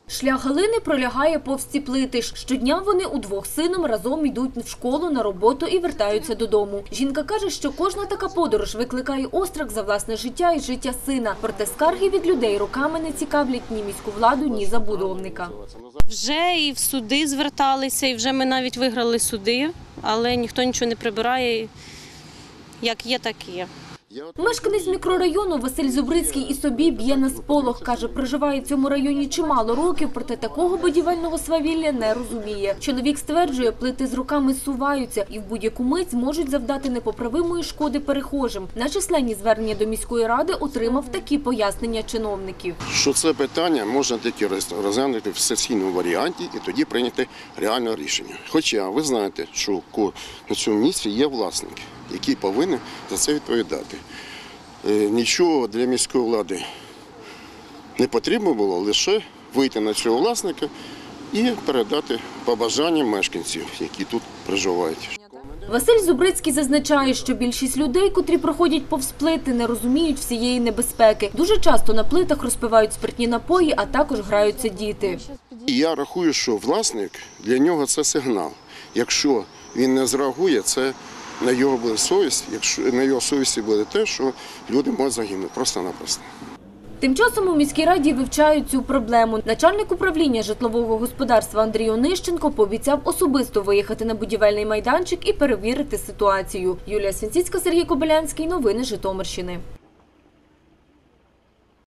Шлях Галини пролягає повз ці плити. Щодня вони удвох з сином разом йдуть в школу, на роботу і вертаються додому. Жінка каже, що кожна така подорож викликає острах за власне життя і життя сина. Проте скарги від людей роками не цікавлять ні міську владу, ні забудовника. Вже і в суди зверталися, і вже ми навіть виграли суди, але ніхто нічого не прибирає. Як є, так і є. Мешканець мікрорайону Василь Зубрицький і собі б'є на сполох. Каже, проживає в цьому районі чимало років, проте такого будівельного свавілля не розуміє. Чоловік стверджує, плити з роками зсуваються і в будь-яку мить зможуть завдати непоправимої шкоди перехожим. На численні звернення до міської ради отримав такі пояснення чиновників. Що це питання можна тільки розглянути в сесійному варіанті і тоді прийняти реальне рішення. Хоча ви знаєте, що на цьому місці є власник, який повинен за це відповідати. Нічого для міської влади не потрібно було, лише вийти на цього власника і передати побажання мешканців, які тут проживають. Василь Зубрицький зазначає, що більшість людей, котрі проходять повз плити, не розуміють всієї небезпеки. Дуже часто на плитах розпивають спиртні напої, а також граються діти. Я рахую, що власник, для нього це сигнал. Якщо він не зреагує, це на його буде совість, якщо на його совісті буде те, що люди можуть загинути просто-напросто. Тим часом у міській раді вивчають цю проблему. Начальник управління житлового господарства Андрій Онищенко пообіцяв особисто виїхати на будівельний майданчик і перевірити ситуацію. Юлія Свінціцька, Сергій Кобилянський. Новини Житомирщини.